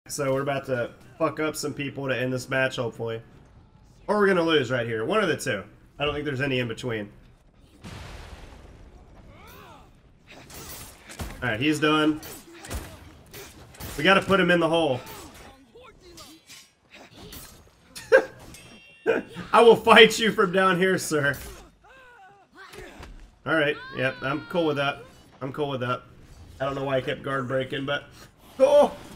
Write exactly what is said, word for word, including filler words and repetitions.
So we're about to fuck up some people to end this match, hopefully. Or we're gonna lose right here. One of the two. I don't think there's any in between. Alright, he's done. We gotta put him in the hole. I will fight you from down here, sir. Alright, yep, I'm cool with that. I'm cool with that. I don't know why I kept guard breaking, but cool.